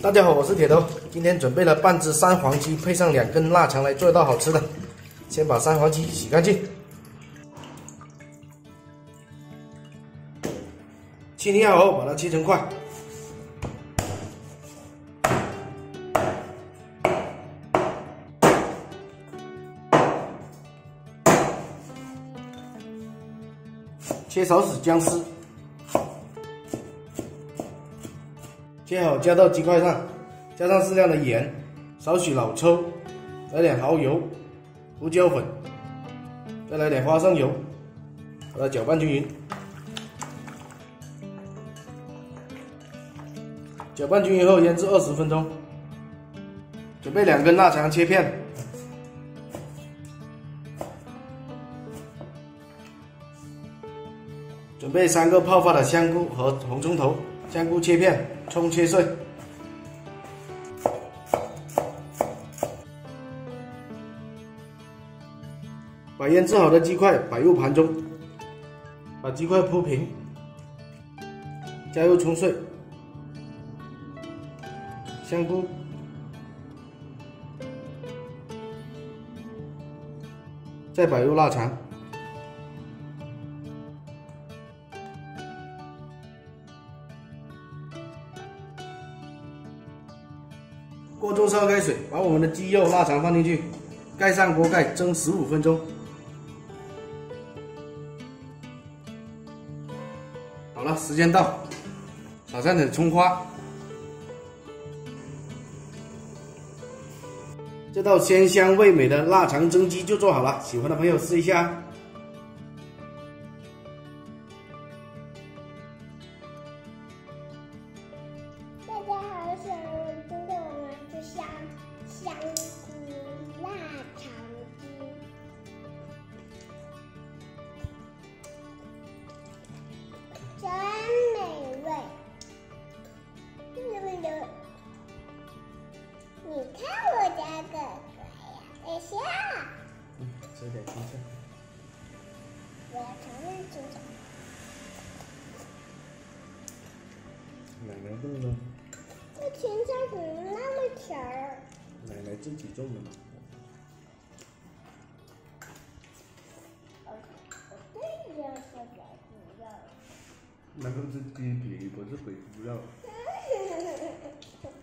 大家好，我是铁头，今天准备了半只三黄鸡，配上2根腊肠来做一道好吃的。先把三黄鸡洗干净，清理好后把它切成块。切少许姜丝，切好加到鸡块上，加上适量的盐，少许老抽，来点蚝油、胡椒粉，再来点花生油，把它搅拌均匀。搅拌均匀后腌制20分钟。准备2根腊肠切片。 准备3个泡发的香菇和红葱头，香菇切片，葱切碎。把腌制好的鸡块摆入盘中，把鸡块铺平，加入葱碎、香菇、再摆入腊肠。 锅中烧开水，把我们的鸡肉、腊肠放进去，盖上锅盖蒸15分钟。好了，时间到，撒上点葱花。这道鲜香味美的腊肠蒸鸡就做好了，喜欢的朋友试一下。 大家好，今天我们就香菇腊肠鸡，真美味。你看我家哥哥呀，等一下， 吃点青菜。 我要尝尝青菜。 奶奶种的。 这青菜怎么那么甜儿？ 奶奶自己种的嘛。 我对呀，是白猪肉。 那个是鸡皮，不是肥猪肉。